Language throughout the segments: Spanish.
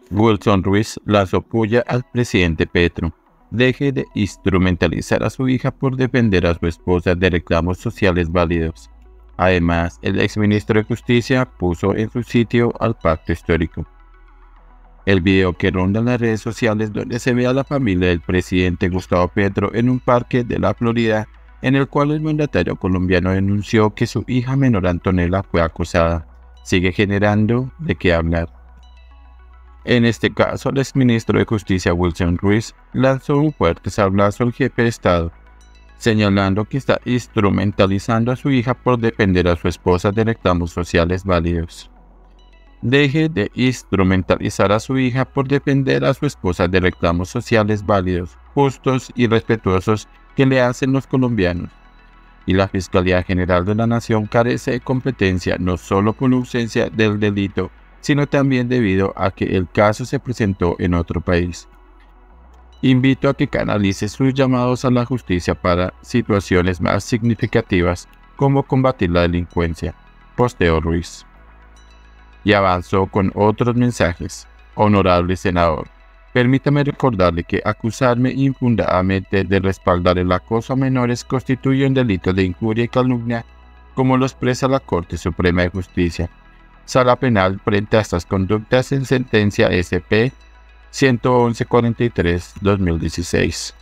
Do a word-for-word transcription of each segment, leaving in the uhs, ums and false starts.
Wilson Ruiz lanzó puya al presidente Petro. Deje de instrumentalizar a su hija por defender a su esposa de reclamos sociales válidos. Además, el exministro de Justicia puso en su sitio al pacto histórico. El video que ronda en las redes sociales donde se ve a la familia del presidente Gustavo Petro en un parque de la Florida, en el cual el mandatario colombiano denunció que su hija menor Antonella fue acosada, sigue generando de qué hablar. En este caso, el exministro de Justicia Wilson Ruiz lanzó un fuerte sablazo al jefe de Estado, señalando que está instrumentalizando a su hija por defender a su esposa de reclamos sociales válidos. Deje de instrumentalizar a su hija por defender a su esposa de reclamos sociales válidos, justos y respetuosos que le hacen los colombianos. Y la Fiscalía General de la Nación carece de competencia no solo por la ausencia del delito, sino también debido a que el caso se presentó en otro país. Invito a que canalice sus llamados a la justicia para situaciones más significativas como combatir la delincuencia, posteó Ruiz. Y avanzó con otros mensajes. Honorable senador, permítame recordarle que acusarme infundadamente de respaldar el acoso a menores constituye un delito de injuria y calumnia, como lo expresa la Corte Suprema de Justicia. Sala penal frente a estas conductas en sentencia S P ciento once cuarenta y tres dos mil dieciséis.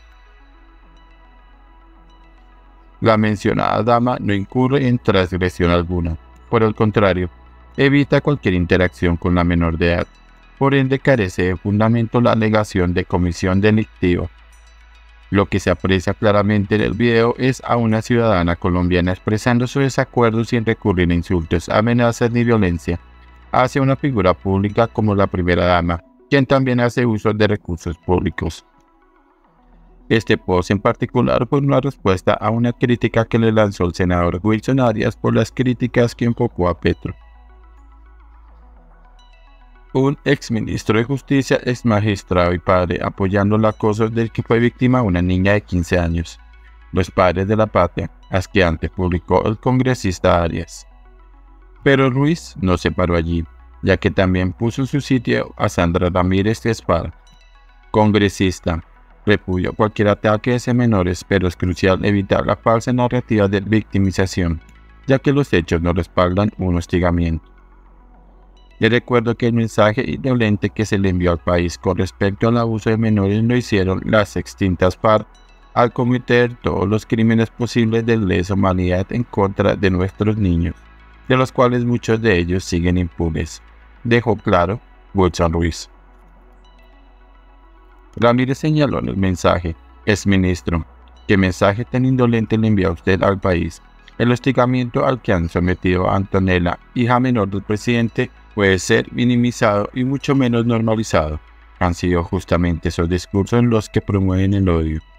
La mencionada dama no incurre en transgresión alguna. Por el contrario, evita cualquier interacción con la menor de edad. Por ende, carece de fundamento la alegación de comisión delictiva. Lo que se aprecia claramente en el video es a una ciudadana colombiana expresando su desacuerdo sin recurrir a insultos, amenazas ni violencia hacia una figura pública como la primera dama, quien también hace uso de recursos públicos. Este post en particular fue una respuesta a una crítica que le lanzó el senador Wilson Arias por las críticas que enfocó a Petro. Un exministro de Justicia, ex magistrado y padre, apoyando el acoso del que fue víctima una niña de quince años. Los padres de la patria, asqueante, publicó el congresista Arias. Pero Ruiz no se paró allí, ya que también puso en su sitio a Sandra Ramírez Espada. Congresista, repudió cualquier ataque hacia menores, pero es crucial evitar la falsa narrativa de victimización, ya que los hechos no respaldan un hostigamiento. Le recuerdo que el mensaje indolente que se le envió al país con respecto al abuso de menores lo hicieron las extintas FARC al cometer todos los crímenes posibles de lesa humanidad en contra de nuestros niños, de los cuales muchos de ellos siguen impunes, dejó claro Wilson Ruiz. Ramírez señaló en el mensaje: exministro, ¿qué mensaje tan indolente le envió usted al país? El hostigamiento al que han sometido a Antonella, hija menor del presidente, puede ser minimizado y mucho menos normalizado. Han sido justamente esos discursos los que promueven el odio.